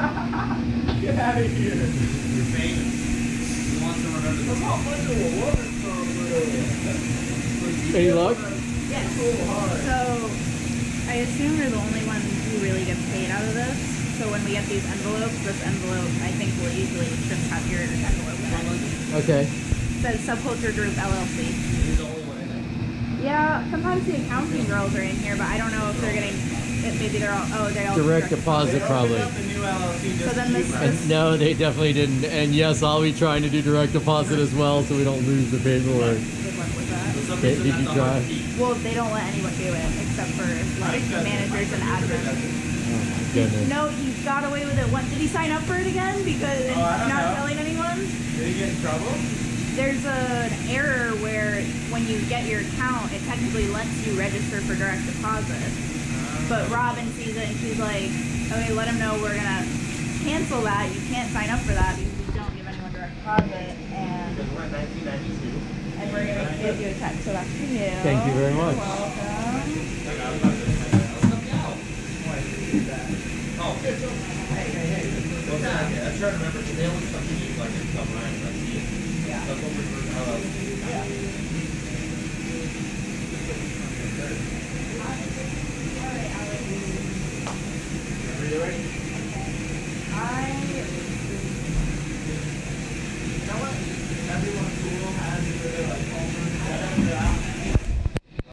Get out of here. You're famous. Who wants to remember this? How much of a woman from Any luck? Yes. So I assume you're the only one who really gets paid out of this. So when we get these envelopes, this envelope I think will usually just have your envelope in it. Okay. It says Subculture Group LLC. He's the only one in there. Yeah, sometimes the accounting girls are in here, but I don't know if they're getting. Maybe they're all. Oh, they all Direct deposit probably. The new LLC just So then this. And no, they definitely didn't. And yes, I'll be trying to do direct deposit as well, so we don't lose the paperwork. Good luck with that. Did you try? Well, they don't let anyone do it except for like managers and admins. Goodness. No, he got away with it once. Did he sign up for it again because I don't not know. telling anyone? Did he get in trouble? There's an error where when you get your account, it technically lets you register for direct deposit. But Robin sees it and she's like, okay, let him know we're gonna cancel that. You can't sign up for that because we don't give anyone direct deposit. And Because we're at 1992. we're gonna give you a check. So that's for you. Thank you very much. You're welcome. Oh, hey. Well, yeah, I'm trying to remember. They always come to you like a couple nights. I see it. Yeah. That's what we're